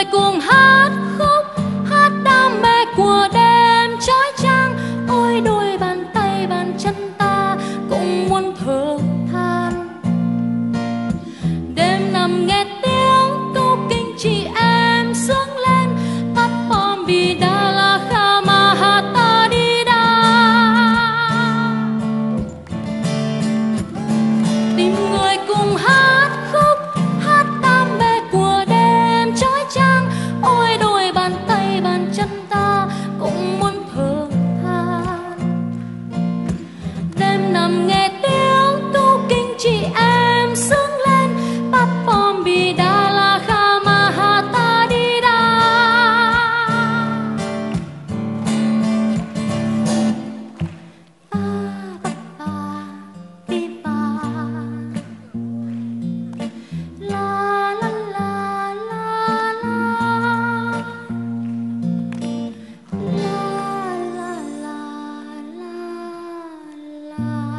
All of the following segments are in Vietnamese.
cùng hát khúc, hát đam mê của đêm trói trang. Ôi đôi bàn tay bàn chân ta cũng muốn thở than. Đêm nằm nghe tiếng câu kinh chị em sướng lên, Papom bidala khama hata dida. Tìm người cùng hát khúc, hát đam mê của đêm trói trang. Ôi đôi bàn tay bàn chân ta cũng muốn thở than. Đêm nằm nghe tiếng câu kinh chị em sướng lên, Papom bidala khama hata dida. Pa pa pa pi pa, la la la la la, la la la la.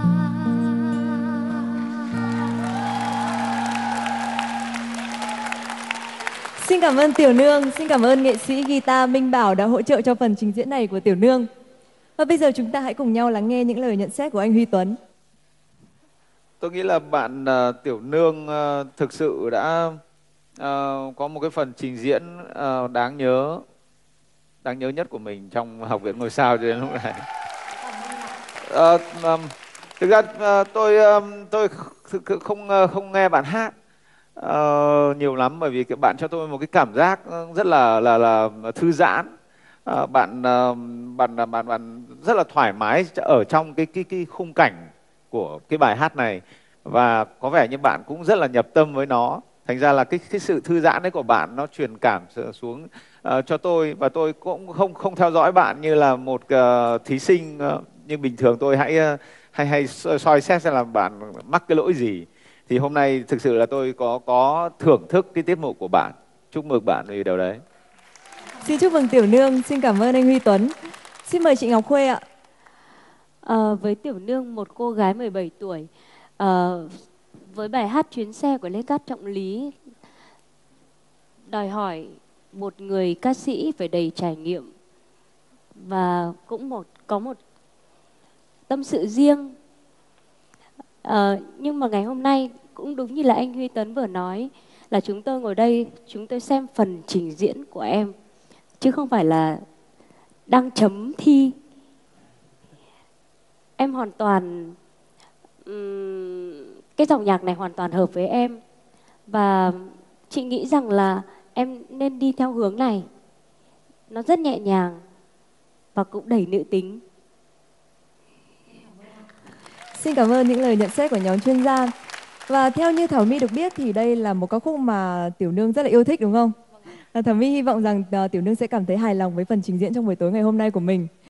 Xin cảm ơn Tiểu Nương, xin cảm ơn nghệ sĩ guitar Minh Bảo đã hỗ trợ cho phần trình diễn này của Tiểu Nương. Và bây giờ chúng ta hãy cùng nhau lắng nghe những lời nhận xét của anh Huy Tuấn. Tôi nghĩ là bạn Tiểu Nương thực sự đã có một cái phần trình diễn đáng nhớ nhất của mình trong Học viện Ngôi Sao cho đến lúc này. Thực ra tôi không nghe bạn hát nhiều lắm, bởi vì các bạn cho tôi một cái cảm giác rất là thư giãn. Bạn rất là thoải mái ở trong cái khung cảnh của cái bài hát này, và có vẻ như bạn cũng rất là nhập tâm với nó. Thành ra là cái sự thư giãn đấy của bạn nó truyền cảm xuống cho tôi, và tôi cũng không theo dõi bạn như là một thí sinh như bình thường. Tôi hay soi xét xem là bạn mắc cái lỗi gì. Thì hôm nay thực sự là tôi có thưởng thức cái tiết mục của bạn. Chúc mừng bạn vì điều đấy. Xin chúc mừng Tiểu Nương, xin cảm ơn anh Huy Tuấn. Xin mời chị Ngọc Khuê ạ. Với Tiểu Nương, một cô gái 17 tuổi, với bài hát Chuyến xe của Lê Cát Trọng Lý, đòi hỏi một người ca sĩ phải đầy trải nghiệm và cũng có một tâm sự riêng. Nhưng mà ngày hôm nay cũng đúng như là anh Huy Tuấn vừa nói, là chúng tôi ngồi đây, chúng tôi xem phần trình diễn của em, chứ không phải là đang chấm thi. Em hoàn toàn, cái dòng nhạc này hoàn toàn hợp với em. Và chị nghĩ rằng là em nên đi theo hướng này. Nó rất nhẹ nhàng và cũng đầy nữ tính. Xin cảm ơn những lời nhận xét của nhóm chuyên gia. Và theo như Thảo My được biết thì đây là một ca khúc mà Tiểu Nương rất là yêu thích đúng không? Thảo My hy vọng rằng Tiểu Nương sẽ cảm thấy hài lòng với phần trình diễn trong buổi tối ngày hôm nay của mình.